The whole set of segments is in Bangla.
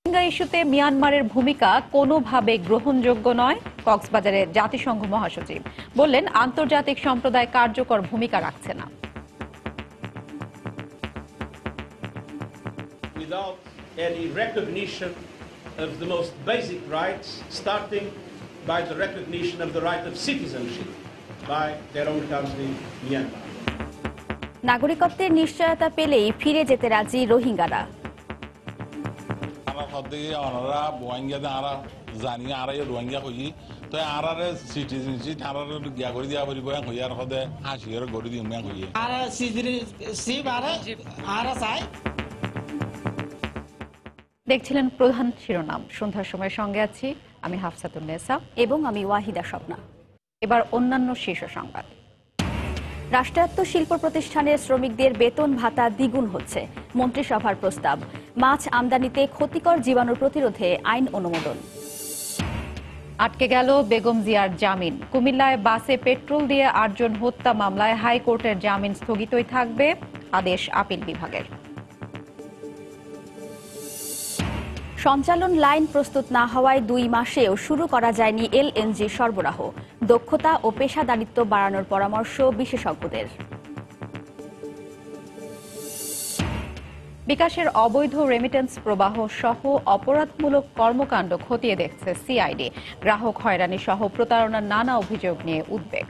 রোহিঙ্গা ইস্যুতে মিয়ানমারের ভূমিকা কোনোভাবে গ্রহণযোগ্য নয়, কক্সবাজারে জাতিসংঘ মহাসচিব বললেন আন্তর্জাতিক সম্প্রদায় কার্যকর ভূমিকা রাখছে না। Without any recognition of the most basic rights, starting by the recognition of the right of citizenship by their own country, Myanmar. নাগরিকত্বের নিশ্চয়তা পেলেই ফিরে যেতে রাজি রোহিঙ্গারা। দেখছিলেন প্রধান শিরোনাম। সন্ধ্যার সময় সঙ্গে আছি আমি হাফসাতুন্নেসা এবং আমি ওয়াহিদা স্বপ্না। এবার অন্যান্য শীর্ষ সংবাদ। রাষ্ট্রায়ত্ত শিল্প প্রতিষ্ঠানের শ্রমিকদের বেতন ভাতা দ্বিগুণ হচ্ছে, মন্ত্রিসভার প্রস্তাব। মাছ আমদানিতে ক্ষতিকর জীবাণু প্রতিরোধে আইন অনুমোদন। আটকে গেল বেগম জিয়ার জামিন। কুমিল্লায় বাসে পেট্রোল দিয়ে ৮ জন হত্যা মামলায় হাইকোর্টের জামিন স্থগিতই থাকবে, আদেশ আপিল বিভাগের। সঞ্চালন লাইন প্রস্তুত না হওয়ায় ২ মাসেও শুরু করা যায়নি এলএনজি সরবরাহ। দক্ষতা ও পেশাদারিত্ব বাড়ানোর পরামর্শ বিশেষজ্ঞদের। বিকাশের অবৈধ রেমিটেন্স প্রবাহ সহ অপরাধমূলক কর্মকাণ্ড খতিয়ে দেখছে সিআইডি। গ্রাহক হয়রানি সহ প্রতারণার নানা অভিযোগ নিয়ে উদ্বেগ।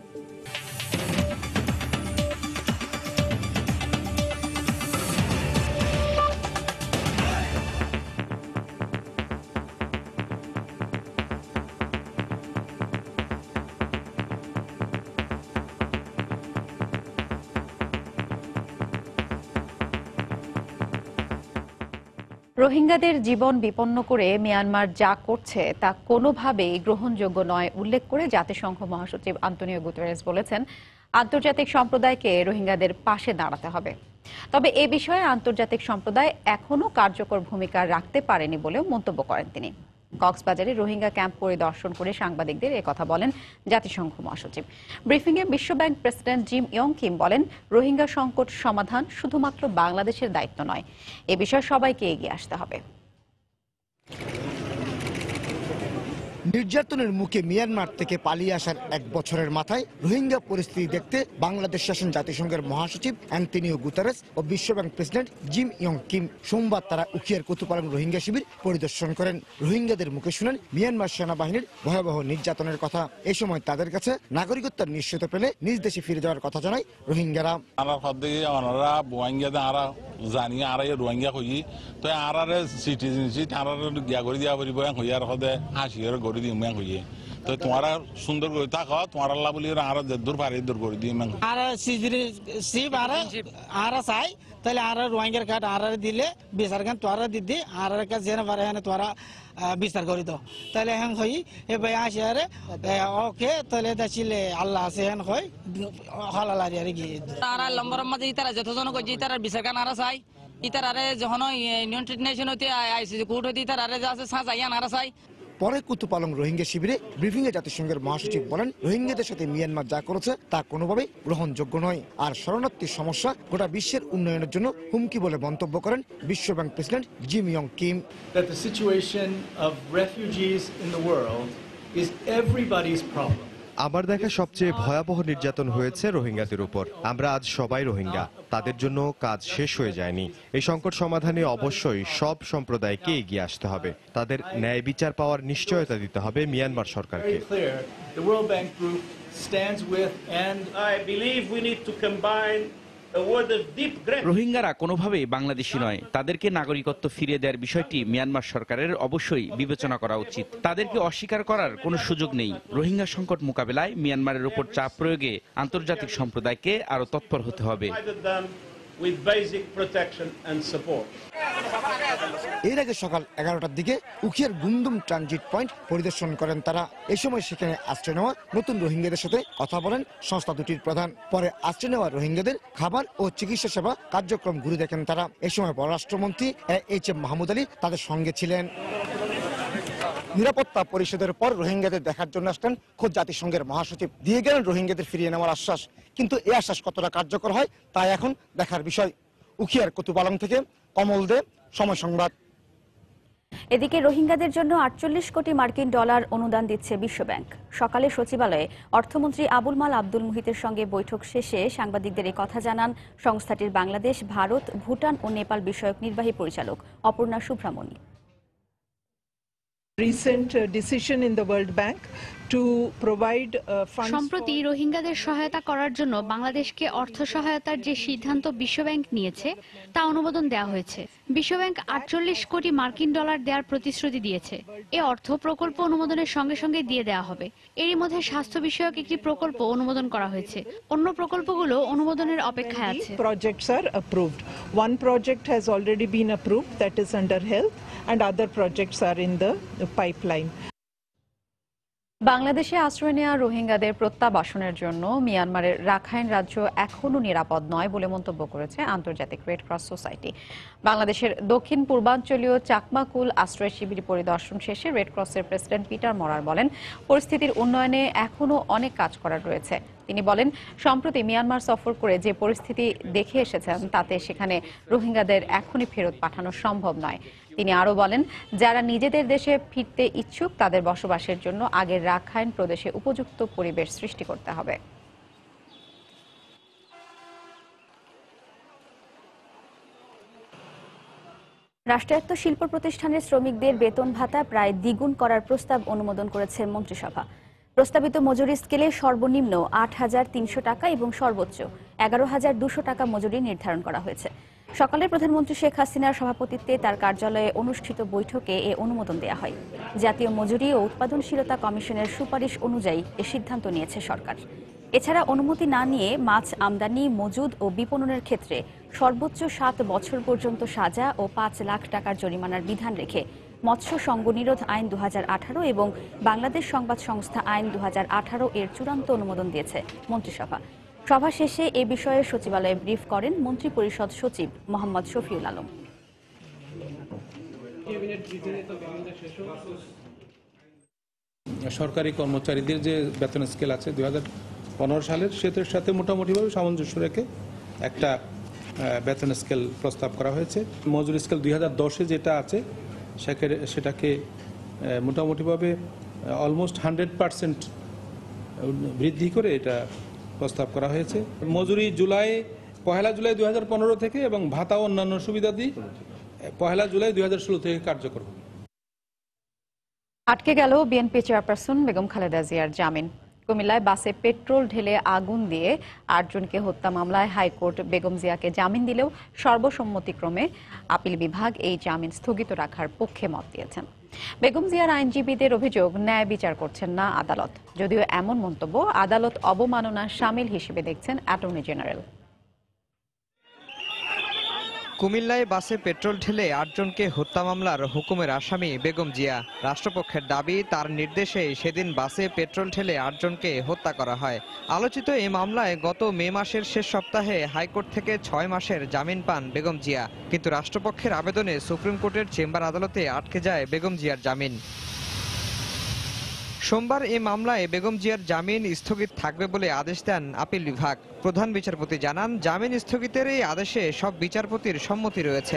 রোহিঙ্গাদের জীবন বিপন্ন করে মিয়ানমার যা করছে তা কোনোভাবেই গ্রহণযোগ্য নয় উল্লেখ করে জাতিসংঘ মহাসচিব আন্তোনিও গুতেরেস বলেছেন আন্তর্জাতিক সম্প্রদায়কে রোহিঙ্গাদের পাশে দাঁড়াতে হবে। তবে এ বিষয়ে আন্তর্জাতিক সম্প্রদায় এখনও কার্যকর ভূমিকা রাখতে পারেনি বলেও মন্তব্য করেন তিনি। কক্সবাজারে রোহিঙ্গা ক্যাম্প পরিদর্শন করে সাংবাদিকদের একথা বলেন জাতিসংঘ মহাসচিব। ব্রিফিংয়ে বিশ্বব্যাংক প্রেসিডেন্ট জিম ইয়ং কিম বলেন রোহিঙ্গা সংকট সমাধান শুধুমাত্র বাংলাদেশের দায়িত্ব নয়, এ বিষয়ে সবাইকে এগিয়ে আসতে হবে। নির্যাতনের মুখে মিয়ানমার থেকে পালিয়ে আসার 1 বছরের মাথায় রোহিঙ্গা পরিস্থিতি দেখতে বাংলাদেশ শাসন জাতিসংঘের মহাসচিব অ্যান্টনিও গুতেরেস ও বিশ্বব্যাংক প্রেসিডেন্ট জিম ইয়ং কিম সোমবার তারা উখিয়ার কুতুপালং রোহিঙ্গা শিবির পরিদর্শন করেন। রোহিঙ্গাদের মুখে শুনেন মিয়ানমার সেনাবাহিনীর ভয়াবহ নির্যাতনের কথা। এই সময় তাদের কাছে নাগরিকত্বের নিশ্চয়তা পেলে নিজ দেশে ফিরে যাওয়ার কথা জানায় রোহিঙ্গারা। জানিয়ে আর রোহিঙ্গা হই তো আর সিটিজেনশিপ আর গিয়া করে দিয়া পারিব হইয়ার হদে হাসিয়ার গড়ি দিই ম্যাং হইয়ে তো তোমারা সুন্দর করে থাকো তোমার আল্লাহ বলি আর দূর পারে দূর করে দিই ম্যাং আর সিটিজেনশিপ আর চাই তাহলে আর রোহিঙ্গার কার্ড আর দিলে বিচার গান তোরা দিদি আর কাছে যেন পারে হ্যাঁ তোরা বিচার করি তো তাহলে হ্যাঁ হই এ ভাই আসে আরে ওকে তাহলে দেখিলে আল্লাহ আছে হ্যাঁ হয় হলাল আর গিয়ে আর লম্বর মাঝে ইতারা যতজন কই ইতারা বিচার গান আর চাই ইতারারে যখন ইউনাইটেড নেশন হইতে আইসিসি কোর্ট হইতে ইতারারে যা আছে সাজাইয়ান আর চাই। পরে কুতুপালং রোহিঙ্গা শিবিরে ব্রিফিংয়ে জাতিসংঘের মহাসচিব বলেন রোহিঙ্গাদের সাথে মিয়ানমার যা করেছে তা কোনোভাবেই গ্রহণযোগ্য নয়, আর শরণার্থীর সমস্যা গোটা বিশ্বের উন্নয়নের জন্য হুমকি বলে মন্তব্য করেন বিশ্বব্যাংক president Jim Yong Kim. That the situation of refugees in the world is everybody's problem. আমার দেখা সবচেয়ে ভয়াবহ নির্যাতন হয়েছে রোহিঙ্গাদের উপর। আমরা আজ সবাই রোহিঙ্গা, তাদের জন্য কাজ শেষ হয়ে যায়নি। এই সংকট সমাধানে অবশ্যই সব সম্প্রদায়কে এগিয়ে আসতে হবে, তাদের ন্যায় বিচার পাওয়ার নিশ্চয়তা দিতে হবে মিয়ানমার সরকারকে। The World Bank Group stands with and I believe we need to combine রোহিঙ্গারা কোনোভাবেই বাংলাদেশি নয়, তাদেরকে নাগরিকত্ব ফিরিয়ে দেওয়ার বিষয়টি মিয়ানমার সরকারের অবশ্যই বিবেচনা করা উচিত। তাদেরকে অস্বীকার করার কোনো সুযোগ নেই। রোহিঙ্গা সংকট মোকাবেলায় মিয়ানমারের উপর চাপ প্রয়োগে আন্তর্জাতিক সম্প্রদায়কে আরও তৎপর হতে হবে। এর আগে সকাল 11টার দিকে উখিয়ার গুমদুম ট্রানজিট পয়েন্ট পরিদর্শন করেন তারা। এই সময় সেখানে আশ্রয় নেওয়া নতুন রোহিঙ্গাদের সাথে কথা বলেন সংস্থা দুটির প্রধান। পরে আশ্রয় নেওয়া রোহিঙ্গাদের খাবার ও চিকিৎসা সেবা কার্যক্রম ঘুরে দেখেন তারা। এই সময় পররাষ্ট্রমন্ত্রী এইচ.এম. মাহমুদ আলী তাদের সঙ্গে ছিলেন। নিরাপত্তা পরিষদের পর রোহিঙ্গাদের দেখার জন্য আসলেন খোদ জাতিসংঘের মহাসচিব, দিয়ে গেলেন রোহিঙ্গাদের ফিরিয়ে নেওয়ার আশ্বাস। কিন্তু এই আশ্বাস কতটা কার্যকর হয় তা এখন দেখার বিষয়। উখিয়ার কুতুপালং থেকে কমল দে, সময় সংবাদ। এদিকে রোহিঙ্গাদের জন্য 48 কোটি মার্কিন ডলার অনুদান দিচ্ছে বিশ্বব্যাংক। সকালে সচিবালয়ে অর্থমন্ত্রী আবুল মাল আব্দুল মুহিতের সঙ্গে বৈঠক শেষে সাংবাদিকদের এই কথা জানান সংস্থাটির বাংলাদেশ, ভারত, ভুটান ও নেপাল বিষয়ক নির্বাহী পরিচালক অপর্ণা সুব্রামণী। সম্প্রতি রোহিঙ্গাদের সহায়তা করার জন্য বাংলাদেশকে অর্থ সহায়তার যে সিদ্ধান্ত বিশ্বব্যাংক নিয়েছে তা অনুমোদন দেওয়া হয়েছে। বিশ্বব্যাংক 48 কোটি মার্কিন ডলার দেওয়ার প্রতিশ্রুতি দিয়েছে। এ অর্থ প্রকল্প অনুমোদনের সঙ্গে সঙ্গে দিয়ে দেওয়া হবে। এরই মধ্যে স্বাস্থ্য বিষয়ক একটি প্রকল্প অনুমোদন করা হয়েছে। অন্য প্রকল্পগুলো অনুমোদনের অপেক্ষায় আছে। Projects are approved. One project has already been approved, that is under health, and other projects are in the pipeline. বাংলাদেশে আশ্রয় নেওয়া রোহিঙ্গাদের প্রত্যাবাসনের জন্য মিয়ানমারের রাখাইন রাজ্য এখনও নিরাপদ নয় বলে মন্তব্য করেছে আন্তর্জাতিক রেড ক্রস সোসাইটি। বাংলাদেশের দক্ষিণ পূর্বাঞ্চলীয় চাকমাকুল আশ্রয় শিবির পরিদর্শন শেষে রেড ক্রসের প্রেসিডেন্ট পিটার মরার বলেন, পরিস্থিতির উন্নয়নে এখনও অনেক কাজ করার রয়েছে। তিনি বলেন, সম্প্রতি মিয়ানমার সফর করে যে পরিস্থিতি দেখে এসেছেন তাতে সেখানে রোহিঙ্গাদের এখনই ফেরত পাঠানো সম্ভব নয়। তিনি আরও বলেন, যারা নিজেদের দেশে ফিরতে ইচ্ছুক তাদের বসবাসের জন্য আগের রাখাইন প্রদেশে উপযুক্ত পরিবেশ সৃষ্টি করতে হবে। রাষ্ট্রায়ত্ত শিল্প প্রতিষ্ঠানের শ্রমিকদের বেতন ভাতা প্রায় দ্বিগুণ করার প্রস্তাব অনুমোদন করেছে মন্ত্রিসভা। প্রস্তাবিত মজুরি স্কেলে সর্বনিম্ন ৮,৩০০ টাকা এবং সর্বোচ্চ ১১,২০০ টাকা মজুরি নির্ধারণ করা হয়েছে। সকালে প্রধানমন্ত্রী শেখ হাসিনার সভাপতিত্বে তার কার্যালয়ে অনুষ্ঠিত বৈঠকে এ অনুমোদন দেওয়া হয়। জাতীয় মজুরি ও উৎপাদনশীলতা কমিশনের সুপারিশ অনুযায়ী এ সিদ্ধান্ত নিয়েছে সরকার। এছাড়া অনুমতি না নিয়ে মাছ আমদানি, মজুদ ও বিপণনের ক্ষেত্রে সর্বোচ্চ ৭ বছর পর্যন্ত সাজা ও ৫ লাখ টাকার জরিমানার বিধান রেখে মৎস্য সঙ্গ নিরোধ আইন ২০১৮ এবং বাংলাদেশ সংবাদ সংস্থা আইন ২০১৮ এর চূড়ান্ত অনুমোদন দিয়েছে মন্ত্রিসভা। সভা শেষে এ বিষয়ে সচিবালয়ে ব্রিফ করেন মন্ত্রিপরিষদ সচিব মোহাম্মদ শফিউল আলম। সরকারি কর্মচারীদের যে বেতন স্কেল আছে 2015 সালের সেটার সাথে মোটামুটিভাবে সামঞ্জস্য রেখে একটা বেতন স্কেল প্রস্তাব করা হয়েছে। মজুরি স্কেল 2010-এ যেটা আছে সেটাকে মোটামুটিভাবে অলমোস্ট 100% বৃদ্ধি করে এটা প্রস্তাব করা হয়েছে। মজুরি পহেলা জুলাই 2015 থেকে এবং ভাতা ও অন্যান্য সুবিধাদি 1 জুলাই 2016 থেকে কার্যকর হবে। আটকে গেল বিএনপি চেয়ারপারসন বেগম খালেদা জিয়ার জামিন। কুমিল্লায় বাসে পেট্রোল ঢেলে আগুন দিয়ে ৮ জনকে হত্যা মামলায় হাইকোর্ট বেগম জিয়াকে জামিন দিলেও সর্বসম্মতিক্রমে আপিল বিভাগ এই জামিন স্থগিত রাখার পক্ষে মত দিয়েছেন। বেগম জিয়ার আইনজীবীদের অভিযোগ, ন্যায় বিচার করছেন না আদালত। যদিও এমন মন্তব্য আদালত অবমাননার শামিল হিসেবে দেখছেন অ্যাটর্নি জেনারেল। কুমিল্লায় বাসে পেট্রোল ঢেলে ৮ জনকে হত্যা মামলার হুকুমের আসামি বেগম জিয়া। রাষ্ট্রপক্ষের দাবি, তার নির্দেশে সেদিন বাসে পেট্রোল ঢেলে ৮ জনকে হত্যা করা হয়। আলোচিত এই মামলায় গত মে মাসের শেষ সপ্তাহে হাইকোর্ট থেকে ৬ মাসের জামিন পান বেগম জিয়া। কিন্তু রাষ্ট্রপক্ষের আবেদনে সুপ্রিম কোর্টের চেম্বার আদালতে আটকে যায় বেগম জিয়ার জামিন। সোমবার এই মামলায় বেগম জিয়ার জামিন স্থগিত থাকবে বলে আদেশ দেন আপিল বিভাগ। প্রধান বিচারপতি জানান, জামিন স্থগিতের এই আদেশে সব বিচারপতির সম্মতি রয়েছে।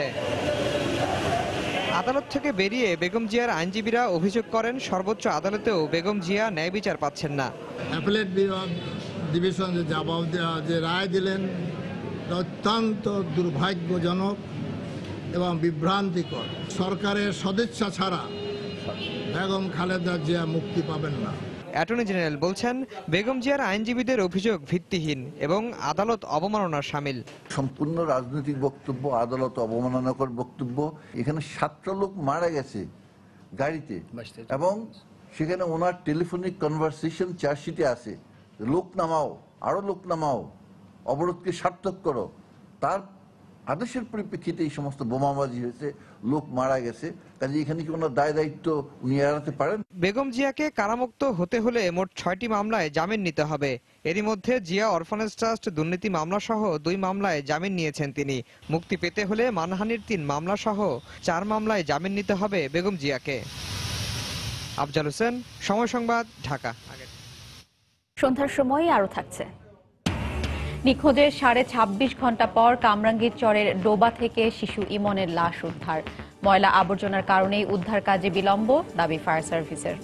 আদালত থেকে বেরিয়ে বেগম জিয়ার আইনজীবীরা অভিযোগ করেন, সর্বোচ্চ আদালতেও বেগম জিয়া ন্যায় বিচার পাচ্ছেন না। অ্যাপেলেট ডিভিশন যে রায় দিলেন অত্যন্ত দুর্ভাগ্যজনক এবং বিভ্রান্তিকর। সরকারের সদিচ্ছা ছাড়া বেগম খালেদা জিয়া মুক্তি পাবেন না। অ্যাটর্নি জেনারেল বলছেন, বেগম জিয়ার আইনজীবীদের অভিযোগ ভিত্তিহীন এবং আদালত অবমাননার শামিল। সম্পূর্ণ রাজনৈতিক বক্তব্য, আদালত অবমাননাকর বক্তব্য। এখানে 7টা লোক মারা গেছে গাড়িতে এবং সেখানে ওনার টেলিফোনিক কনভারসেশন চার্জশিটে আছে। লোক নামাও, আরো লোক নামাও, অবরোধকে সার্থক করো। তার আদেশের পরিপ্রেক্ষিতে এই সমস্ত বোমাবাজি হয়েছে, লোক মারা গেছে। কাজে এখানে কি কোনো দায় দায়িত্ব উনি এড়াতে পারেন? বেগম জিয়াকে কারামুক্ত হতে হলে মোট 6টি মামলায় জামিন নিতে হবে। এরই মধ্যে জিয়া অরফানেজ ট্রাস্ট দুর্নীতি মামলা সহ 2 মামলায় জামিন নিয়েছেন তিনি। মুক্তি পেতে হলে মানহানির 3 মামলা সহ 4 মামলায় জামিন নিতে হবে বেগম জিয়াকে। আফজাল হোসেন, সময় সংবাদ, ঢাকা। সন্ধ্যার সময় আরো থাকছে। নিখোঁজের 26.5 ঘন্টা পর কামরাঙ্গীর চরের ডোবা থেকে শিশু ইমনের লাশ উদ্ধার। ময়লা আবর্জনার কারণেই উদ্ধার কাজে বিলম্ব, দাবি ফায়ার সার্ভিসের।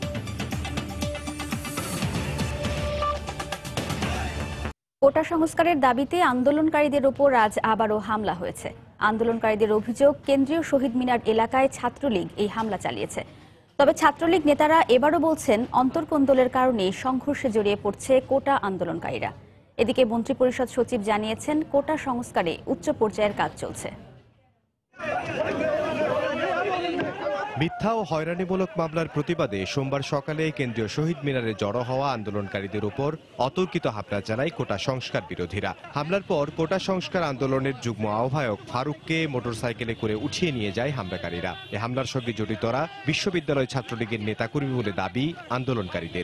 কোটা সংস্কারের দাবিতে আন্দোলনকারীদের ওপর আজ আবারও হামলা হয়েছে। আন্দোলনকারীদের অভিযোগ, কেন্দ্রীয় শহীদ মিনার এলাকায় ছাত্রলীগ এই হামলা চালিয়েছে। তবে ছাত্রলীগ নেতারা এবারও বলছেন অন্তর্কোন্দলের কারণে সংঘর্ষে জড়িয়ে পড়ছে কোটা আন্দোলনকারীরা। এদিকে মন্ত্রিপরিষদ সচিব জানিয়েছেন, কোটা সংস্কারে উচ্চ পর্যায়ের কাজ চলছে। মিথ্যা ও হয়রানিমূলক মামলার প্রতিবাদে সোমবার সকালে কেন্দ্রীয় শহীদ মিনারে জড়ো হওয়া আন্দোলনকারীদের উপর অতর্কিত হামলা চালায় কোটা সংস্কার বিরোধীরা। হামলার পর কোটা সংস্কার আন্দোলনের যুগ্ম আহ্বায়ক ফারুককে মোটরসাইকেলে করে উঠিয়ে নিয়ে যায় হামলাকারীরা। এ হামলার সঙ্গে জড়িতরা বিশ্ববিদ্যালয় ছাত্রলীগের নেতাকর্মী বলে দাবি আন্দোলনকারীদের।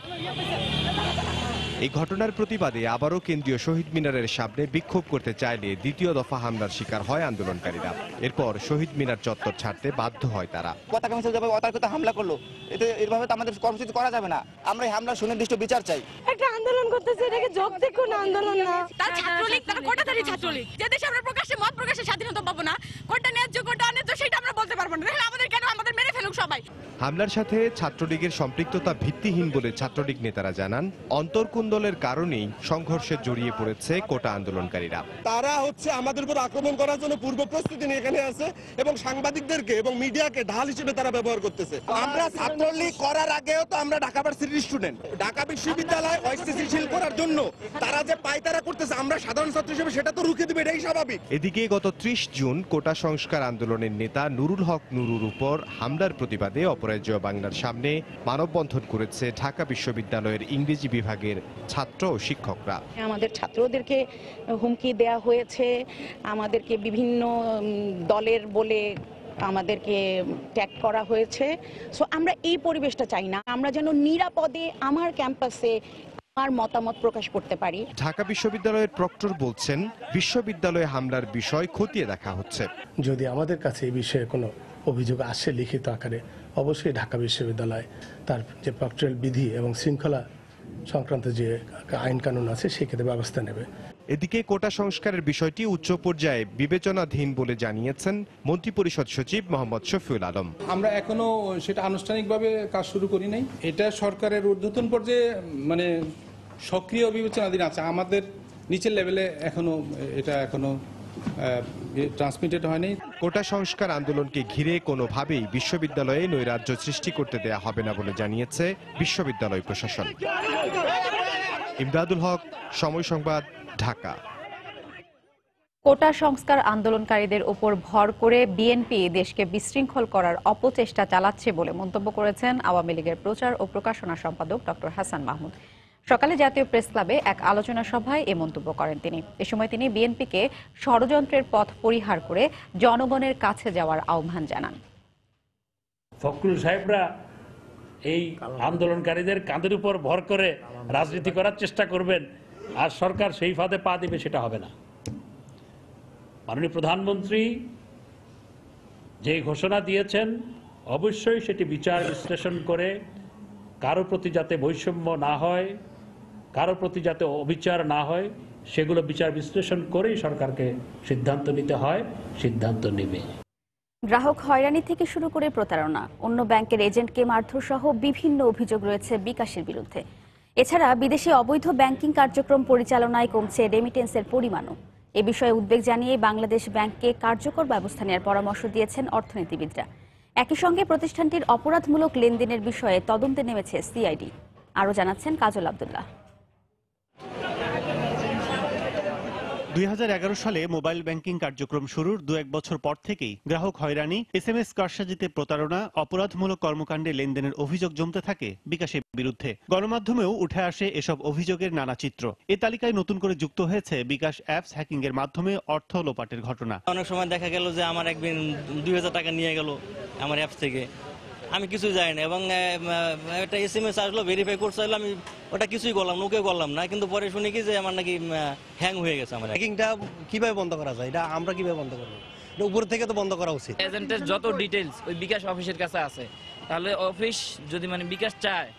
এই ঘটনার প্রতিবাদে আবারও কেন্দ্রীয় শহীদ মিনারের সামনে বিক্ষোভ করতে চাইলে দ্বিতীয় দফা হামলার শিকার হয় আন্দোলনকারীরা। এরপর শহীদ মিনার চত্বর ছাড়তে বাধ্য হয় তারা। পতাকা মিছিল যাবে অতর্কিত হামলা করলো, এতে এভাবে তো আমাদের কর্মসূচি করা যাবে না। আমরা এই হামলার সুনির্দিষ্ট বিচার চাই। একটা আন্দোলন করতেছে, এটাকে যৌক্তিক আন্দোলন না। তার ছাত্রলীগ, তার কোটাধারী ছাত্রলীগ। যে দেশে আমরা প্রকাশ্যে মত প্রকাশের স্বাধীনতা পাবো না, কোটা ন্যায্য কোটা অন্যায্য সেটা আমরা বলতে পারবো না। তাহলে আমাদের কেন আমাদের মেরে ফেলুক সবাই। হামলার সাথে ছাত্রলীগের সম্পৃক্ততা ভিত্তিহীন বলে ছাত্রলীগ নেতারা জানান, অন্তর্কোন্দলের কারণেই সংঘর্ষে জড়িয়ে পড়েছে কোটা আন্দোলনকারীরা। তারা আমাদের উপর আক্রমণ করার জন্য পূর্ব প্রস্তুতি নিয়ে এখানে আছে এবং সাংবাদিকদেরকে এবং মিডিয়াকে ঢাল হিসেবে তারা ব্যবহার করতেছে। আমরা ছাত্রলীগ করার আগেও তো আমরা ঢাকা ভার্সিটির স্টুডেন্ট। ঢাকা বিশ্ববিদ্যালয় অস্থিতিশীল করার জন্য তারা যে পায়তারা করতেছে, আমরা সাধারণ ছাত্র হিসেবে সেটা তো রুখে দেবে, এটাই স্বাভাবিক। এদিকে গত 30 জুন কোটা সংস্কার আন্দোলনের নেতা নুরুল হক নুরুর উপর হামলার প্রতিবাদে অপরাজেয় বাংলার সামনে মানববন্ধন করেছে ঢাকা বিশ্ববিদ্যালয়ের ইংরেজি বিভাগের ছাত্র ও শিক্ষকরা। আমাদের ছাত্রদেরকে হুমকি দেয়া হয়েছে, আমাদেরকে বিভিন্ন দলের বলে আমাদেরকে ট্যাগ করা হয়েছে। সো আমরা এই পরিবেশটা চাই না। আমরা যেন নিরাপদে আমার ক্যাম্পাসে আমার মতামত প্রকাশ করতে পারি। ঢাকা বিশ্ববিদ্যালয়ের প্রক্টর বলছেন, বিশ্ববিদ্যালয়ে হামলার বিষয় খতিয়ে দেখা হচ্ছে। যদি আমাদের কাছে এই বিষয়ে কোনো অভিযোগ আসে লিখিত আকারে, অবশ্যই ঢাকা বিশ্ববিদ্যালয় তার যে প্রক্টরাল বিধি এবং শৃঙ্খলা সংক্রান্ত যে আইন কানুন আছে সেক্ষেত্রে ব্যবস্থা নেবে। এদিকে কোটা সংস্কারের বিষয়টি উচ্চ পর্যায়ে বিবেচনাধীন বলে জানিয়েছেন মন্ত্রিপরিষদ সচিব মোহাম্মদ শফিউল আলম। আমরা এখনো সেটা আনুষ্ঠানিকভাবে কাজ শুরু করি নাই। এটা সরকারের ঊর্ধ্বতন পর্যায়ে সক্রিয় বিবেচনাধীন আছে। আমাদের নিচের লেভেলে এটা এখনো ট্রান্সমিটেড হয়নি। কোটা সংস্কার আন্দোলনকে ঘিরে কোনোভাবেই বিশ্ববিদ্যালয়ে নৈরাজ্য সৃষ্টি করতে দেয়া হবে না বলে জানিয়েছে বিশ্ববিদ্যালয় প্রশাসন। ইমদাদুল হক, সময় সংবাদ, ঢাকা। কোটা সংস্কার আন্দোলনকারীদের উপর ভর করে বিএনপি দেশকে বিশৃঙ্খল করার অপচেষ্টা চালাচ্ছে বলে মন্তব্য করেছেন আওয়ামী লীগের প্রচার ও প্রকাশনা সম্পাদক ডক্টর হাসান মাহমুদ। সকালে জাতীয় প্রেস ক্লাবে এক আলোচনা সভায় এ মন্তব্য করেন তিনি। এ সময় তিনি বিএনপিকে ষড়যন্ত্রের পথ পরিহার করে জনগণের কাছে যাওয়ার আহ্বান জানান। ফখরুল সাহেবরা এই আন্দোলনকারীদের কাঁধের উপর ভর করে রাজনীতি করার চেষ্টা করবেন, আর সরকার সেই ফাঁদে পা দিবে, সেটা হবে না। মাননীয় প্রধানমন্ত্রী যে ঘোষণা দিয়েছেন, অবশ্যই সেটি বিচার বিশ্লেষণ করে কারো প্রতি যাতে বৈষম্য না হয়, কারো প্রতি যাতে অবিচার না হয়, সেগুলো বিচার বিশ্লেষণ করেই সরকারকে সিদ্ধান্ত নিতে হয়, সিদ্ধান্ত নেবে। গ্রাহক হয়রানি থেকে শুরু করে প্রতারণা, অন্য ব্যাংকের এজেন্টকে মারধর সহ বিভিন্ন অভিযোগ রয়েছে বিকাশের বিরুদ্ধে। এছাড়া বিদেশে অবৈধ ব্যাংকিং কার্যক্রম পরিচালনায় কমছে রেমিটেন্সের পরিমাণও। এ বিষয়ে উদ্বেগ জানিয়ে বাংলাদেশ ব্যাংককে কার্যকর ব্যবস্থা নেওয়ার পরামর্শ দিয়েছেন অর্থনীতিবিদরা। একই সঙ্গে প্রতিষ্ঠানটির অপরাধমূলক লেনদেনের বিষয়ে তদন্তে নেমেছে সিআইডি। আরও জানাচ্ছেন কাজল আব্দুল্লাহ। 2011 সালে মোবাইল ব্যাংকিং কার্যক্রম শুরুর 2-1 বছর পর থেকেই গ্রাহক হয়রানি, এসএমএস কারসাজিতে প্রতারণা, অপরাধমূলক কর্মকাণ্ডে লেনদেনের অভিযোগ জমতে থাকে বিকাশের বিরুদ্ধে। গণমাধ্যমেও উঠে আসে এসব অভিযোগের নানা চিত্র। এ তালিকায় নতুন করে যুক্ত হয়েছে বিকাশ অ্যাপস হ্যাকিং এর মাধ্যমে অর্থ লোপাটের ঘটনা। অনেক সময় দেখা গেল যে আমার একদিন 2000 টাকা নিয়ে গেল আমার অ্যাপস থেকে, আমি কিছুই জানি না, এবং একটা এসএমএস আসলো, ভেরিফাই করতে চাইলো, আমি ওটা কিছুই করলাম না, ওকে করলাম না, কিন্তু পরে শুনি কি যে আমার নাকি হ্যাং হয়ে গেছে। আমার হ্যাকিংটা কিভাবে বন্ধ করা যায়, এটা আমরা কিভাবে বন্ধ করবো? উপর থেকে তো বন্ধ করা উচিত। এজেন্টের যত ডিটেইলস ওই বিকাশ অফিসের কাছে আছে, তাহলে অফিস যদি বিকাশ চায়,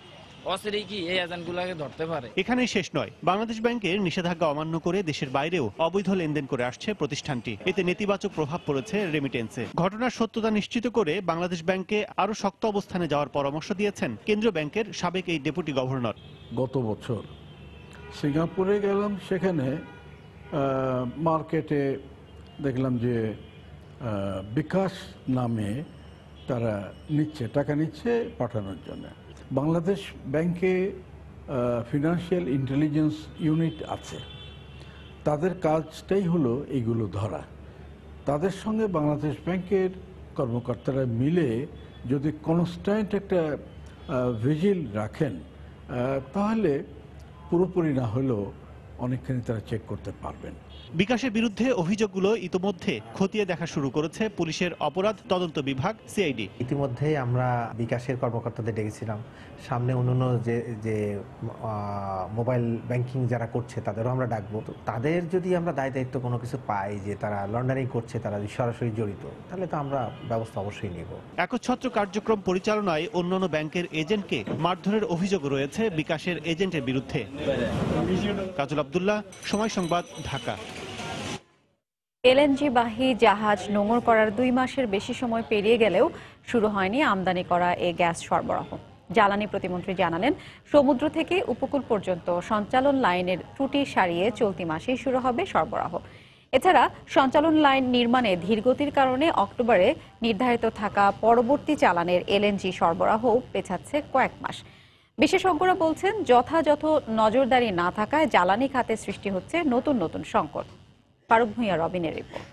অসিরি কি এই এজেন্টগুলোকে ধরতে পারে। এখানেই শেষ নয়, বাংলাদেশ ব্যাংকের নিষেধাজ্ঞা অমান্য করে দেশের বাইরেও অবৈধ লেনদেন করে আসছে প্রতিষ্ঠানটি। এতে নেতিবাচক প্রভাব পড়েছে রেমিটেন্সে। ঘটনার সত্যতা নিশ্চিত করে বাংলাদেশ ব্যাংকে আরো শক্ত অবস্থানে যাওয়ার পরামর্শ দিয়েছেন কেন্দ্রীয় ব্যাংকের সাবেক এই ডেপুটি গভর্নর। গত বছর সিঙ্গাপুরে গেলাম, সেখানে মার্কেটে দেখলাম যে বিকাশ নামে তারা টাকা নিচ্ছে পাঠানোর জন্য। বাংলাদেশ ব্যাংকে ফিনান্সিয়াল ইন্টেলিজেন্স ইউনিট আছে, তাদের কাজটাই হলো এইগুলো ধরা। তাদের সঙ্গে বাংলাদেশ ব্যাংকের কর্মকর্তারা মিলে যদি কনস্ট্যান্ট একটা ভিজিল রাখেন, তাহলে পুরোপুরি না হলেও অনেকখানি তারা চেক করতে পারবেন। বিকাশের বিরুদ্ধে অভিযোগগুলো ইতোমধ্যে খতিয়ে দেখা শুরু করেছে পুলিশের অপরাধ তদন্ত বিভাগ সিআইডি। ইতিমধ্যে আমরা বিকাশের কর্মকর্তাদের ডেকেছিলাম, সামনে অন্যান্য যে মোবাইল ব্যাংকিং যারা করছে তাদেরও আমরা ডাকবো। তো তাদের যদি আমরা দায় দায়িত্ব কোনো কিছু পাই যে তারা লন্ডারিং করছে, তারা সরাসরি জড়িত, তাহলে তো আমরা ব্যবস্থা অবশ্যই নেব। একচ্ছত্র কার্যক্রম পরিচালনায় অন্যান্য ব্যাংকের এজেন্টকে মারধরের অভিযোগ রয়েছে বিকাশের এজেন্টের বিরুদ্ধে। কাজল আব্দুল্লাহ, সময় সংবাদ, ঢাকা। এলএনজি বাহী জাহাজ নোঙর করার 2 মাসের বেশি সময় পেরিয়ে গেলেও শুরু হয়নি আমদানি করা এ গ্যাস সরবরাহ। জ্বালানি প্রতিমন্ত্রী জানালেন, সমুদ্র থেকে উপকূল পর্যন্ত সঞ্চালন লাইনের ত্রুটি সারিয়ে চলতি মাসেই শুরু হবে সরবরাহ। এছাড়া সঞ্চালন লাইন নির্মাণে ধীরগতির কারণে অক্টোবরে নির্ধারিত থাকা পরবর্তী চালানের এলএনজি সরবরাহ পেছাচ্ছে কয়েক মাস। বিশেষজ্ঞরা বলছেন, যথাযথ নজরদারি না থাকায় জ্বালানি খাতে সৃষ্টি হচ্ছে নতুন নতুন সংকট। ফারুক ভূঁইয়া রবিনের রিপোর্ট।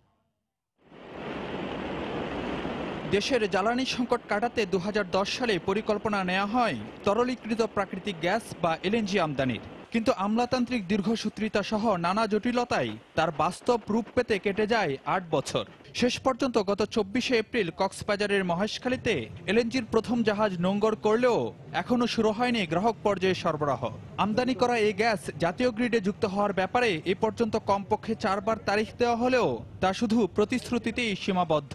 দেশের জ্বালানি সংকট কাটাতে 2010 সালে পরিকল্পনা নেওয়া হয় তরলীকৃত প্রাকৃতিক গ্যাস বা এলএনজি আমদানির। কিন্তু আমলাতান্ত্রিক দীর্ঘসূত্রিতা সহ নানা জটিলতায় তার বাস্তব রূপ পেতে কেটে যায় 8 বছর। শেষ পর্যন্ত গত 24শে এপ্রিল কক্সবাজারের মহেশখালীতে এলএনজির প্রথম জাহাজ নোঙর করলেও এখনো শুরু হয়নি গ্রাহক পর্যায়ে সরবরাহ। আমদানি করা এই গ্যাস জাতীয় গ্রিডে যুক্ত হওয়ার ব্যাপারে এ পর্যন্ত কমপক্ষে 4 বার তারিখ দেওয়া হলেও তা শুধু প্রতিশ্রুতিতেই সীমাবদ্ধ।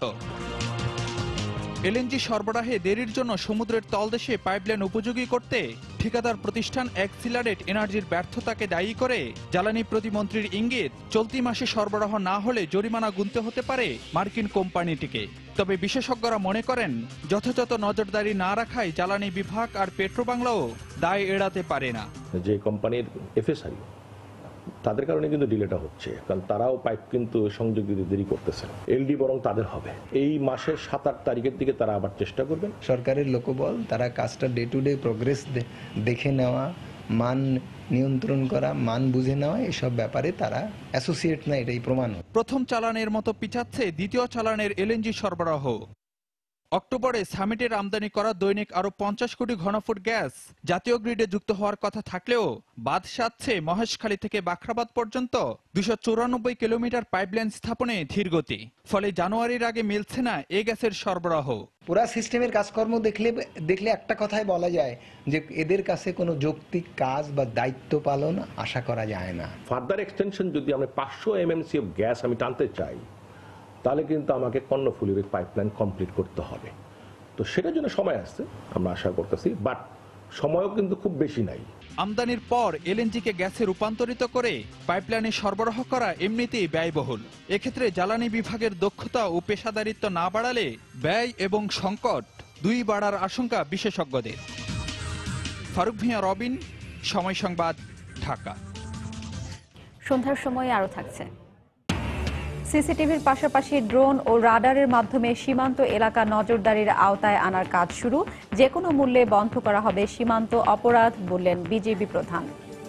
এলএনজি সরবরাহে দেরির জন্য সমুদ্রের তলদেশে পাইপলাইন উপযোগী করতে ঠিকাদার প্রতিষ্ঠান এক্সিলারেট এনার্জির ব্যর্থতাকে দায়ী করে জ্বালানি প্রতিমন্ত্রীর ইঙ্গিত, চলতি মাসে সরবরাহ না হলে জরিমানা গুনতে হতে পারে মার্কিন কোম্পানিটিকে। তবে বিশেষজ্ঞরা মনে করেন, যথাযথ নজরদারি না রাখায় জ্বালানি বিভাগ আর পেট্রোবাংলাও দায় এড়াতে পারে না। যে কোম্পানির এফএসআই, তাদের কারণে কিন্তু ডিলেটা হচ্ছে, কারণ তারাও পাইপ কিন্তু সংযোগ দিতে দেরি করতেছে। এলডি বরং তাদের হবে এই মাসের 7-8 তারিখের দিকে তারা আবার চেষ্টা করবেন। সরকারের লোকবল, তারা কাজটা ডে টু ডে প্রোগ্রেস দেখে নেওয়া, মান নিয়ন্ত্রণ করা, মান বুঝে নেওয়া, এসব ব্যাপারে তারা অ্যাসোসিয়েট না, এটাই প্রমাণ। প্রথম চালানের মতো পিছাচ্ছে দ্বিতীয় চালানের এলএনজি সরবরাহ। অক্টোবরে সামিটের আমদানি করা দৈনিক আরো 50 কোটি ঘনফুট গ্যাস জাতীয় গ্রিডে যুক্ত হওয়ার কথা থাকলেও বাদ সাধছে মহেশখালী থেকে বাখরাবাদ পর্যন্ত 294 কিলোমিটার পাইপলাইন স্থাপনে ধীরগতি। ফলে জানুয়ারির আগে মিলছে না এ গ্যাসের সরবরাহ। পুরা সিস্টেমের কাজকর্ম দেখলে একটা কথাই বলা যায় যে এদের কাছে কোনো যৌক্তিক কাজ বা দায়িত্ব পালন আশা করা যায় না। ফার্দার এক্সটেনশন যদি আমি 500 এমএমসি অফ গ্যাস আমি টানতে চাই, তাহলে কিন্তু আমাকে কর্ণফুলীর পাইপলাইন কমপ্লিট করতে হবে। তো সেটার জন্য সময় আসছে, আমরা আশা করতেছি, বাট সময়ও কিন্তু খুব বেশি নাই। আমদানির পর এলএনজিকে গ্যাসে রূপান্তরিত করে পাইপলাইনে সরবরাহ করা এমনিতেই ব্যয়বহুল। এক্ষেত্রে জ্বালানি বিভাগের দক্ষতা ও পেশাদারিত্ব না বাড়ালে ব্যয় এবং সংকট দুই বাড়ার আশঙ্কা বিশেষজ্ঞদের। ফারুক ভূঁইয়া রবিন, সময় সংবাদ, ঢাকা। সন্ধ্যার সময় আরো থাকছে সিসিটিভির পাশাপাশি ড্রোন ও রাডারের মাধ্যমে সীমান্ত এলাকা নজরদারির আওতায় আনার কাজ শুরু। যে কোনো মূল্যে বন্ধ করা হবে সীমান্ত অপরাধ, বললেন বিজিবি প্রধান।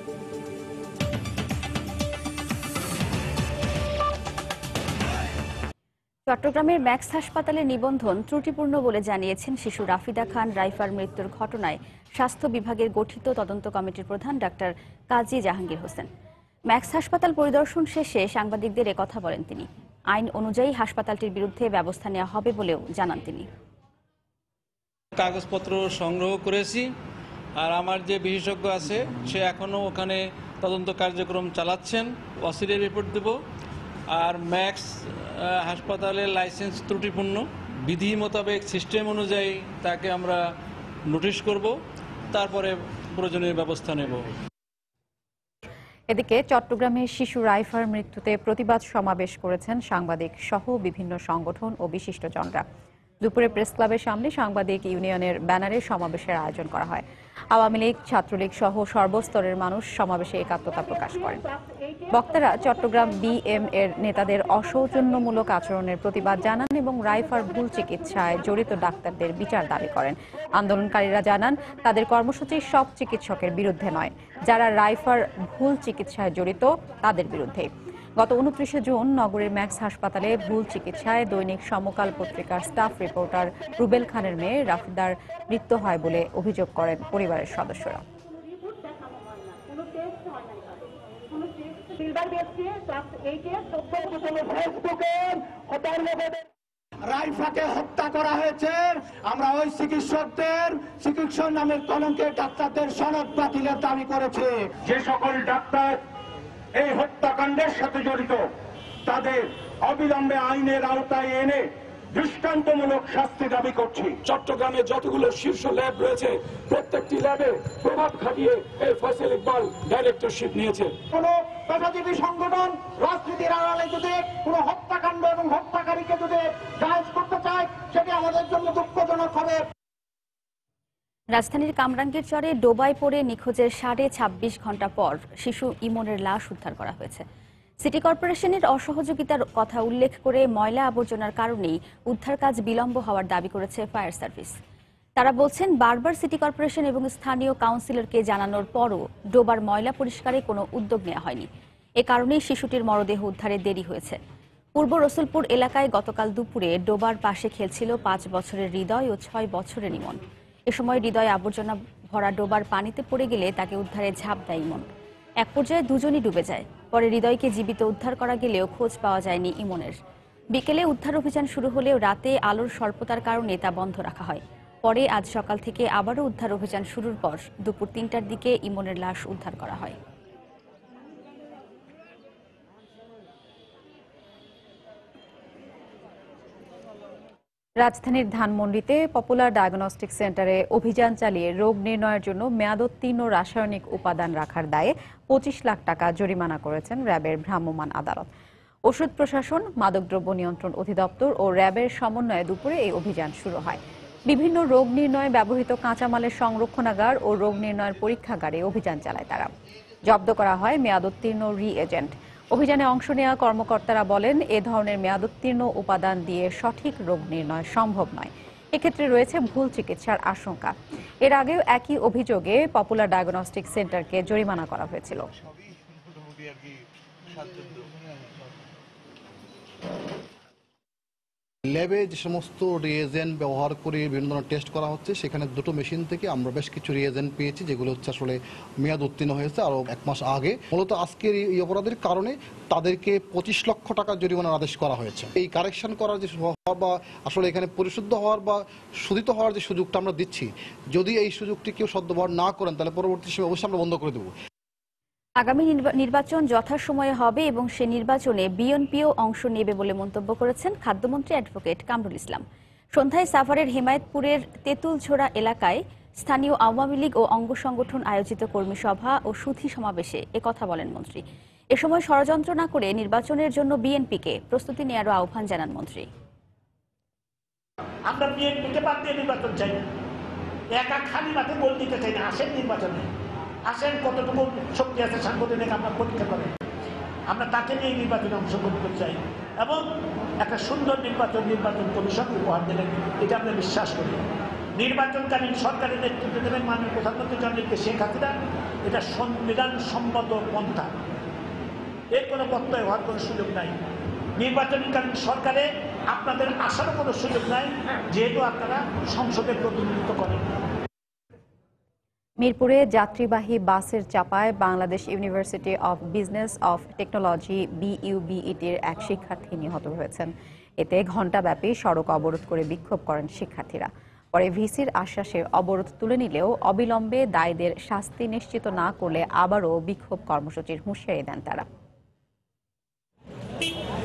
চট্টগ্রামের ম্যাক্স হাসপাতালে নিবন্ধন ত্রুটিপূর্ণ বলে জানিয়েছেন শিশু রাফিদা খান রাইফার মৃত্যুর ঘটনায় স্বাস্থ্য বিভাগের গঠিত তদন্ত কমিটির প্রধান ডাক্তার কাজী জাহাঙ্গীর হোসেন। ম্যাক্স হাসপাতাল পরিদর্শন শেষে সাংবাদিকদের একথা বলেন তিনি। আইন অনুযায়ী হাসপাতালটির বিরুদ্ধে ব্যবস্থা নেওয়া হবে বলেও জানান তিনি। কাগজপত্র সংগ্রহ করেছি, আর আমার যে বিশেষজ্ঞ আছে সে এখনও ওখানে তদন্ত কার্যক্রম চালাচ্ছেন। অসিরের রিপোর্ট দেব। আর ম্যাক্স হাসপাতালের লাইসেন্স ত্রুটিপূর্ণ, বিধি মোতাবেক সিস্টেম অনুযায়ী তাকে আমরা নোটিশ করব তারপরে প্রয়োজনীয় ব্যবস্থা নেব। এদিকে চট্টগ্রামে শিশু রাইফার মৃত্যুতে প্রতিবাদ সমাবেশ করেছেন সাংবাদিক সহ বিভিন্ন সংগঠন ও বিশিষ্টজনরা। দুপুরে প্রেস ক্লাবের সামনে সাংবাদিক ইউনিয়নের ব্যানারে সমাবেশের আয়োজন করা হয়। আওয়ামী লীগ, ছাত্রলীগ সহ সর্বস্তরের মানুষ সমাবেশে একাত্মতা প্রকাশ করেন। বক্তারা চট্টগ্রাম বিএম এর নেতাদের অসৌজন্যমূলক আচরণের প্রতিবাদ জানান এবং রাইফার ভুল চিকিৎসায় জড়িত ডাক্তারদের বিচার দাবি করেন। আন্দোলনকারীরা জানান তাদের কর্মসূচি সব চিকিৎসকের বিরুদ্ধে নয়, যারা রাইফার ভুল চিকিৎসায় জড়িত তাদের বিরুদ্ধে। গত 29 জুন নগরের ম্যাক্স হাসপাতালে ভুল চিকিৎসায় দৈনিক সমকাল পত্রিকার স্টাফ রিপোর্টার রুবেল খানের মেয়ে রাফিদার মৃত্যু হয় বলে অভিযোগ করেন পরিবারের সদস্যরা। রাইফাকে হত্যা করা হয়েছে। আমরা ওই চিকিৎসকদের চিকিৎসক নামের কলঙ্কের ডাক্তারদের সনদ বাতিলের দাবি করেছি। যে সকল ডাক্তার এই হত্যাকাণ্ডের সাথে জড়িত তাদের অবিলম্বে আইনের আওতায় এনে দৃষ্টান্তমূলক শাস্তি দাবি করছি। চট্টগ্রামে যতগুলো শীর্ষ ল্যাব রয়েছে প্রত্যেকটি ল্যাবে প্রভাব খাটিয়ে এই ফয়সাল ইকবাল ডাইরেক্টরশিপ নিয়েছে। কোন পেশাজীবী সংগঠন রাজনীতির আড়ালে যদি কোন হত্যাকাণ্ড এবং হত্যাকারীকে যদি জায়েজ করতে চায় সেটি আমাদের জন্য দুঃখজনক হবে। রাজধানীর কামরাঙ্গীর চরে ডোবায় পড়ে নিখোঁজের 26.5 ঘন্টা পর শিশু ইমনের লাশ উদ্ধার করা হয়েছে। সিটি কর্পোরেশনের অসহযোগিতার কথা উল্লেখ করে ময়লা আবর্জনার কারণেই উদ্ধার কাজ বিলম্ব হওয়ার দাবি করেছে ফায়ার সার্ভিস। তারা বলছেন বারবার সিটি কর্পোরেশন এবং স্থানীয় কাউন্সিলরকে জানানোর পরও ডোবার ময়লা পরিষ্কারে কোনো উদ্যোগ নেওয়া হয়নি। এ কারণেই শিশুটির মরদেহ উদ্ধারে দেরি হয়েছে। পূর্ব রসুলপুর এলাকায় গতকাল দুপুরে ডোবার পাশে খেলছিল 5 বছরের হৃদয় ও 6 বছরের ইমন। এ সময় হৃদয় আবর্জনা ভরা ডোবার পানিতে পড়ে গেলে তাকে উদ্ধারে ঝাঁপ দেয় ইমন। এক পর্যায়ে দুজনই ডুবে যায়। পরে হৃদয়কে জীবিত উদ্ধার করা গেলেও খোঁজ পাওয়া যায়নি ইমনের। বিকেলে উদ্ধার অভিযান শুরু হলেও রাতে আলোর স্বল্পতার কারণে তা বন্ধ রাখা হয়। পরে আজ সকাল থেকে আবারও উদ্ধার অভিযান শুরুর পর দুপুর 3টার দিকে ইমনের লাশ উদ্ধার করা হয়। রাজধানীর ধানমন্ডিতে পপুলার ডায়াগনস্টিক সেন্টারে অভিযান চালিয়ে রোগ নির্ণয়ের জন্য মেয়াদোত্তীর্ণ রাসায়নিক উপাদান রাখার দায়ে 25 লাখ টাকা জরিমানা করেছেন র্যাবের ভ্রাম্যমাণ আদালত। ওষুধ প্রশাসন, মাদকদ্রব্য নিয়ন্ত্রণ অধিদপ্তর ও র্যাবের সমন্বয়ে দুপুরে এই অভিযান শুরু হয়। বিভিন্ন রোগ নির্ণয়ে ব্যবহৃত কাঁচামালের সংরক্ষণাগার ও রোগ নির্ণয়ের পরীক্ষাগারে অভিযান চালায় তারা। জব্দ করা হয় মেয়াদোত্তীর্ণ রিএজেন্ট। অভিযানে অংশ নেওয়া কর্মকর্তারা বলেন, এ ধরনের মেয়াদোত্তীর্ণ উপাদান দিয়ে সঠিক রোগ নির্ণয় সম্ভব নয়। এক্ষেত্রে রয়েছে ভুল চিকিৎসার আশঙ্কা। এর আগেও একই অভিযোগে পপুলার ডায়াগনস্টিক সেন্টারকে জরিমানা করা হয়েছিল। ল্যাবে যে সমস্ত রিয়েজেন্ট ব্যবহার করে বিভিন্ন ধরনের টেস্ট করা হচ্ছে, সেখানে দুটো মেশিন থেকে আমরা বেশ কিছু রিয়েজেন্ট পেয়েছি যেগুলো হচ্ছে আসলে মেয়াদ উত্তীর্ণ হয়েছে আরও 1 মাস আগে। মূলত আজকের এই অপরাধের কারণে তাদেরকে 25 লক্ষ টাকা জরিমানার আদেশ করা হয়েছে। এই কারেকশন করার যে বা আসলে এখানে পরিশুদ্ধ হওয়ার বা শোধিত হওয়ার যে সুযোগটা আমরা দিচ্ছি, যদি এই সুযোগটি কেউ সদ্ব্যবহার না করেন তাহলে পরবর্তী সময় অবশ্যই আমরা বন্ধ করে দেবো। আগামী নির্বাচন যথাসময়ে হবে এবং সে নির্বাচনে বিএনপিও অংশ নেবে বলে মন্তব্য করেছেন খাদ্যমন্ত্রী অ্যাডভোকেট কামরুল ইসলাম। সন্ধ্যায় সাভারের হেমায়েতপুরের তেঁতুলছোড়া এলাকায় স্থানীয় আওয়ামী লীগ ও অঙ্গ সংগঠন আয়োজিত কর্মী সভা ও সুধী সমাবেশে একথা বলেন মন্ত্রী। এ সময় ষড়যন্ত্র না করে নির্বাচনের জন্য বিএনপিকে প্রস্তুতি নেওয়ারও আহ্বান জানান মন্ত্রী। আমরা বিএনপিকে বাদ দিয়ে নির্বাচন চাই না, একা খালি মাঠে গোল দিতে চাই না। আসেন নির্বাচনে, আসেন কতটুকু শক্তি আছে সাংগঠনিক আমরা পরীক্ষা করেন। আমরা তাকে নিয়ে নির্বাচনে অংশগ্রহণ করতে চাই এবং একটা সুন্দর নির্বাচন কমিশন উপহার দিলেন, এটা আমরা বিশ্বাস করি। নির্বাচনকালীন সরকারের নেতৃত্ব দেবেন মাননীয় প্রধানমন্ত্রী জননেত্রী শেখ হাসিনা। এটা সংবিধান সম্মত পন্থা, এর কোনো প্রত্যয় হওয়ার কোনো সুযোগ নাই। নির্বাচনকালীন সরকারে আপনাদের আসারও কোনো সুযোগ নাই, যেহেতু আপনারা সংসদের প্রতিনিধিত্ব করেন। মিরপুরে যাত্রীবাহী বাসের চাপায় Bangladesh university of business of technology BUBET-র এক শিক্ষার্থী নিহত হয়েছেন। এতে ঘণ্টাব্যাপী সড়ক অবরোধ করে বিক্ষোভ করেন শিক্ষার্থীরা। পরে ভিসির আশ্বাসে অবরোধ তুলে নিলেও অবিলম্বে দায়ীদের শাস্তি নিশ্চিত না করলে আবারও বিক্ষোভ কর্মসূচির হুঁশিয়ারি দেন তারা।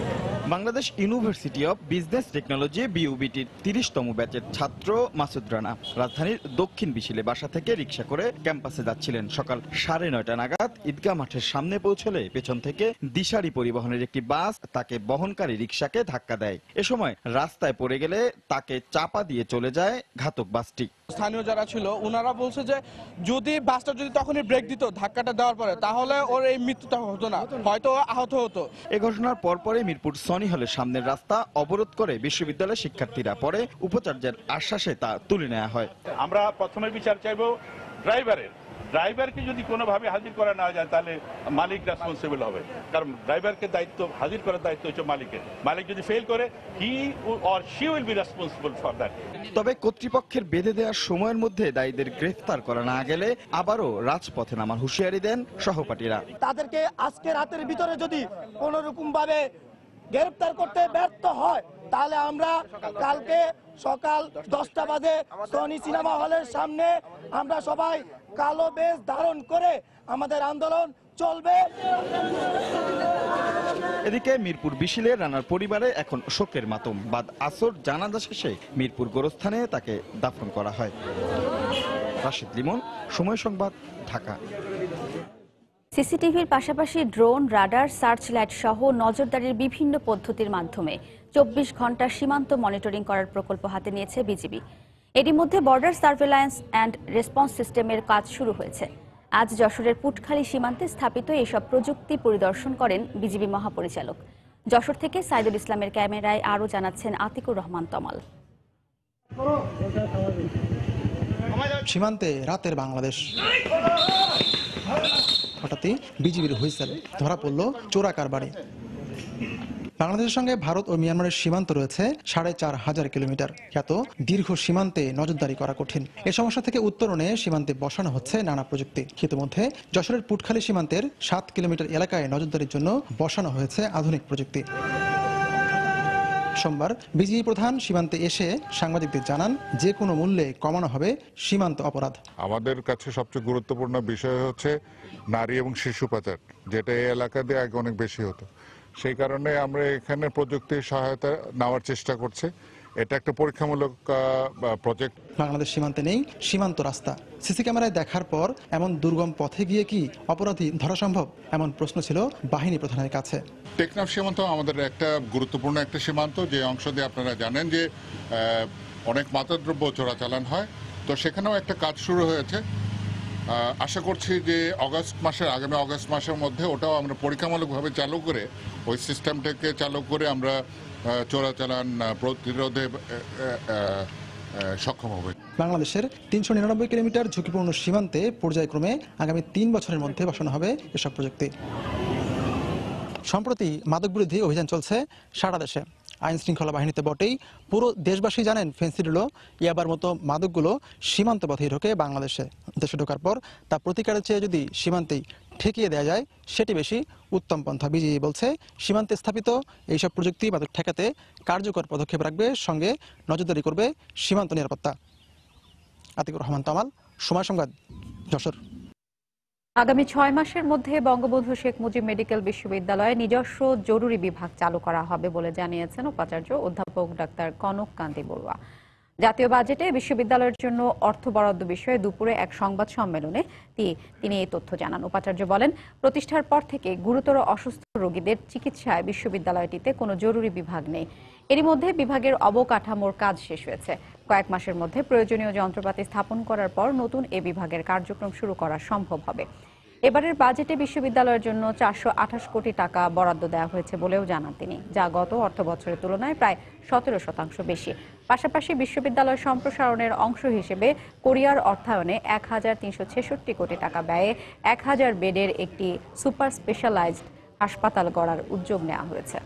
Bangladesh university of business technology বিইউবিটির 30তম ব্যাচের ছাত্র মাসুদ রানা রাজধানীর দক্ষিণ বিশিলে বাসা থেকে রিক্সা করে ক্যাম্পাসে যাচ্ছিলেন। সকাল 9:30 নাগাদ ঈদগাহ মাঠের সামনে পৌঁছলে পেছন থেকে দিশারি পরিবহনের একটি বাস তাকে বহনকারী রিক্সাকে ধাক্কা দেয়। এ সময় রাস্তায় পড়ে গেলে তাকে চাপা দিয়ে চলে যায় ঘাতক বাসটি। স্থানীয় যারা ছিল ওনারা বলছে যে যদি বাসটা যদি তখনই ব্রেক দিত ধাক্কাটা দেওয়ার পরে, তাহলে ওর এই মৃত্যুটা হতো না, হয়তো আহত হতো। এ ঘটনার পরপরই মিরপুর সনি হলের সামনের রাস্তা অবরোধ করে বিশ্ববিদ্যালয়ের শিক্ষার্থীরা, পরে উপাচার্যের আশ্বাসে তা তুলে নেওয়া হয়। আমরা প্রথমে বিচার চাইব ড্রাইভারকে যদি কোনোভাবে হাজির করা না যায় তাহলে মালিক রেসপন্সিবল হবে, কারণ ড্রাইভারকে দায়িত্ব হাজির করার দায়িত্ব হচ্ছে মালিকের। মালিক যদি ফেল করে he or she will be responsible for that. তবে কর্তৃপক্ষের বেঁধে দেওয়ার সময়ের মধ্যে দায়ীদের গ্রেফতার করা না গেলে আবারও রাজপথে নামার হুঁশিয়ারি দেন সহপাঠীরা। তাদেরকে আজকে রাতের ভিতরে যদি কোনো রকম ভাবে গ্রেফতার করতে ব্যর্থ হয় তাহলে আমরা কালকে সকাল 10টা বাজে সনি সিনেমা হলের সামনে আমরা সবাই কালো বেশ ধারণ করে আমাদের আন্দোলন চলবে। এদিকে মিরপুর বিশিলে রানার পরিবারে এখন শোকের মাতম। বাদ আসর জানাজা শেষে মিরপুর গোরস্থানে তাকে দাফন করা হয়। রাশিদ লিমন, সময় সংবাদ, ঢাকা। সিসিটিভির পাশাপাশি ড্রোন, রাডার, সার্চ লাইট সহ নজরদারির বিভিন্ন পদ্ধতির মাধ্যমে 24 ঘন্টা সীমান্ত মনিটরিং করার প্রকল্প হাতে নিয়েছে বিজিবি। এরই মধ্যে বর্ডার সার্ভেলান্স অ্যান্ড রেসপন্স সিস্টেমের কাজ শুরু হয়েছে। আজ যশোরের পুটখালী সীমান্তে স্থাপিত এসব প্রযুক্তি পরিদর্শন করেন বিজিবি মহাপরিচালক। যশোর থেকে সাইদুল ইসলামের ক্যামেরায় আরও জানাচ্ছেন আতিকুর রহমান তমাল। সীমান্তে রাতের বাংলাদেশ। হঠাৎই বিজিবির হুইসেল, ধরা পড়ল চোরা কারবারি। বাংলাদেশের সঙ্গে ভারত ও মিয়ানমারের সীমান্ত রয়েছে 4500 কিলোমিটার। এত দীর্ঘ সীমান্তে নজরদারি করা কঠিন। এ সমস্যা থেকে উত্তরণে সীমান্তে বসানো হচ্ছে নানা প্রযুক্তি। ইতিমধ্যে যশোরের পুটখালী সীমান্তের 7 কিলোমিটার এলাকায় নজরদারির জন্য বসানো হয়েছে আধুনিক প্রযুক্তি। সোমবার বিজিবি প্রধান সীমান্তে এসে সাংবাদিকদের জানান, যে কোনো মূল্যে কমানো হবে সীমান্ত অপরাধ। আমাদের কাছে সবচেয়ে গুরুত্বপূর্ণ বিষয় হচ্ছে নারী এবং শিশু পাচার, যেটা এই এলাকা দিয়ে আগে অনেক বেশি হতো। সেই কারণে আমরা এখানে প্রযুক্তির সহায়তা নেওয়ার চেষ্টা করছি। এটা একটা পরীক্ষামূলক প্রজেক্ট। বাংলাদেশ সীমান্তে নেই সীমান্ত রাস্তা। সিসি ক্যামেরায় দেখার পর এমন দুর্গম পথে গিয়ে কি অপরাধী ধরা সম্ভব, এমন প্রশ্ন ছিল বাহিনী প্রধানের কাছে। টেকনাফ সীমান্ত আমাদের একটা গুরুত্বপূর্ণ একটা সীমান্ত, যে অংশ দিয়ে আপনারা জানেন যে অনেক মাদকদ্রব্য চোরাচালান হয়। তো সেখানেও একটা কাজ শুরু হয়েছে। আশা করছি যে আগামী অগস্ট মাসের মধ্যে ওটাও আমরা পরীক্ষামূলকভাবে চালু করে ওই সিস্টেমটাকে চালু করে আমরা চোরাচালান প্রতিরোধে সক্ষম হবে। বাংলাদেশের 399 কিলোমিটার ঝুঁকিপূর্ণ সীমান্তে পর্যায়ক্রমে আগামী 3 বছরের মধ্যে বসানো হবে এসব প্রযুক্তি। সম্প্রতি মাদক বিরোধী অভিযান চলছে সারা দেশে। আইন শৃঙ্খলা বাহিনীতে বটেই, পুরো দেশবাসী জানেন ফেন্সিডিল, ইয়াবার মতো মাদকগুলো সীমান্ত পথেই ঢোকে বাংলাদেশে। দেশে ঢোকার পর তা প্রতিকারের চেয়ে যদি সীমান্তেই ঠেকিয়ে দেওয়া যায় সেটি বেশি উত্তম পন্থা। বিজিবি বলছে, সীমান্তে স্থাপিত এইসব প্রযুক্তি মাদক ঠেকাতে কার্যকর পদক্ষেপ রাখবে, সঙ্গে নজরদারি করবে সীমান্ত নিরাপত্তা। আতিকুর রহমান তমাল, সময় সংবাদ, যশোর। আগামী 6 মাসের মধ্যে বঙ্গবন্ধু শেখ মুজিব মেডিকেল বিশ্ববিদ্যালয়ে নিজস্ব জরুরি বিভাগ চালু করা হবে বলে জানিয়েছেন উপাচার্য অধ্যাপক ডাক্তার কনক কান্তি বড়ুয়া। জাতীয় বাজেটে বিশ্ববিদ্যালয়ের জন্য অর্থ বরাদ্দ বিষয়ে দুপুরে এক সংবাদ সম্মেলনে তিনি এই তথ্য জানান। উপাচার্য বলেন, প্রতিষ্ঠার পর থেকে গুরুতর অসুস্থ রোগীদের চিকিৎসায় বিশ্ববিদ্যালয়টিতে কোনো জরুরি বিভাগ নেই। এরই মধ্যে বিভাগের অবকাঠামোর কাজ শেষ হয়েছে। কয়েক মাসের মধ্যে প্রয়োজনীয় যন্ত্রপাতি স্থাপন করার পর নতুন এ বিভাগের কার্যক্রম শুরু করা সম্ভব হবে। এবারের বাজেটে বিশ্ববিদ্যালয়ের জন্য 428 কোটি টাকা বরাদ্দ দেওয়া হয়েছে বলেও জানান তিনি, যা গত অর্থ বছরের তুলনায় প্রায় 17% বেশি। পাশাপাশি বিশ্ববিদ্যালয় সম্প্রসারণের অংশ হিসেবে কোরিয়ার অর্থায়নে 1366 কোটি টাকা ব্যয়ে 1000 বেডের একটি সুপার স্পেশালাইজড হাসপাতাল গড়ার উদ্যোগ নেওয়া হয়েছে।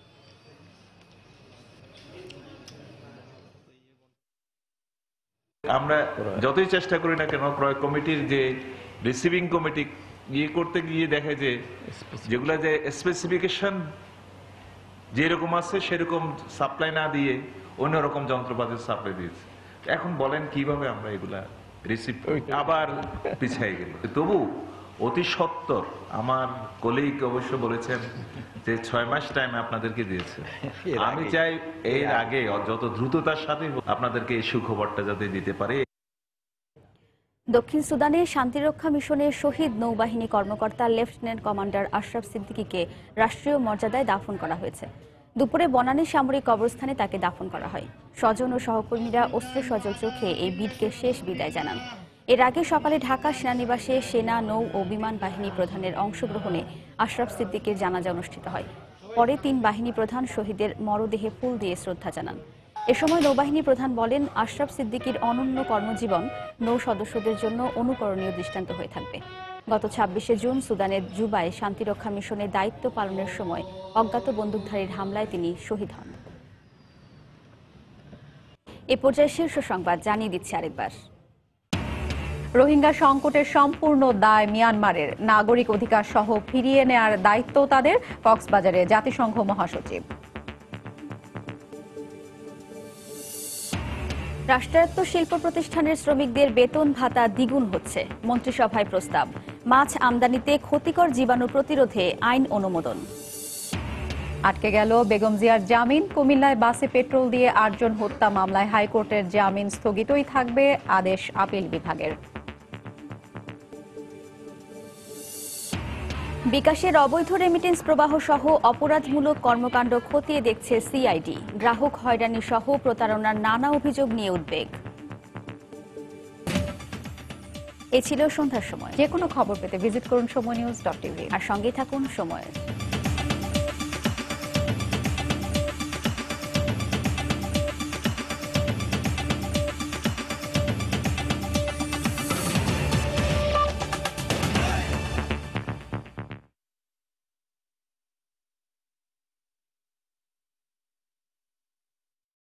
আমরা যতই চেষ্টা করি না কেন, ক্রয় কমিটির যে রিসিভিং কমিটি করতে গিয়ে দেখে যে যেগুলা যে স্পেসিফিকেশন যেরকম আছে সেরকম সাপ্লাই না দিয়ে অন্যরকম যন্ত্রপাতির সাপ্লাই দিয়েছে। এখন বলেন কিভাবে আমরা এগুলা রিসিভ আবার পিছিয়ে গেল। তবু অতি সত্বর আমার কলিগ অবশ্য বলেছেন যে 6 মাস টাইম আপনাদেরকে দিয়েছে। আমি চাই এর আগে যত দ্রুততার সাথে আপনাদেরকে এই সুখবরটা যাতে দিতে পারে। দক্ষিণ সুদানে শান্তিরক্ষা মিশনের শহীদ নৌবাহিনী কর্মকর্তা লেফটেন্যান্ট কমান্ডার আশরাফ সিদ্দিকীকে রাষ্ট্রীয় মর্যাদায় দাফন করা হয়েছে। দুপুরে বনানী সামরিক কবরস্থানে তাকে দাফন করা হয়। স্বজন ও সহকর্মীরা অশ্রুসজল চোখে এই বীরকে শেষ বিদায় জানান। এর আগে সকালে ঢাকা সেনানিবাসে সেনা, নৌ ও বিমান বাহিনী প্রধানের অংশগ্রহণে আশরাফ সিদ্দিকীর জানাজা অনুষ্ঠিত হয়। পরে 3 বাহিনী প্রধান শহীদের মরদেহে ফুল দিয়ে শ্রদ্ধা জানান। এ সময় নৌবাহিনী প্রধান বলেন, আশরাফ সিদ্দিকীর অনন্য কর্মজীবন নৌ সদস্যদের জন্য অনুকরণীয় দৃষ্টান্ত হয়ে থাকবে। গত 26শে জুন সুদানের জুবায় শান্তিরক্ষা মিশনের দায়িত্ব পালনের সময় অজ্ঞাত বন্দুকধারীর হামলায় তিনি শহীদ হন। এ পর্যায়ে শীর্ষ সংবাদ জানিয়ে দিচ্ছে আরেকবার। রোহিঙ্গা সংকটের সম্পূর্ণ দায় মিয়ানমারের, নাগরিক অধিকার সহ ফিরিয়ে নেয়ার দায়িত্ব তাদের, কক্সবাজারে জাতিসংঘ মহাসচিব। রাষ্ট্রায়ত্ত শিল্প প্রতিষ্ঠানের শ্রমিকদের বেতন ভাতা দ্বিগুণ হচ্ছে, মন্ত্রিসভায় প্রস্তাব। মাছ আমদানিতে ক্ষতিকর জীবাণু প্রতিরোধে আইন অনুমোদন। আটকে গেল বেগম জিয়ার জামিন, কুমিল্লায় বাসে পেট্রোল দিয়ে 8 জন হত্যা মামলায় হাইকোর্টের জামিন স্থগিতই থাকবে, আদেশ আপিল বিভাগের। বিকাশের অবৈধ রেমিটেন্স প্রবাহ সহ অপরাধমূলক কর্মকাণ্ড খতিয়ে দেখছে সিআইডি। গ্রাহক হয়রানি সহ প্রতারণার নানা অভিযোগ নিয়ে উদ্বেগ। এ ছিল সন্ধ্যার সময়। যে কোনো খবর পেতে ভিজিট করুন সময়নিউজ.tv আর সঙ্গেই থাকুন সময়।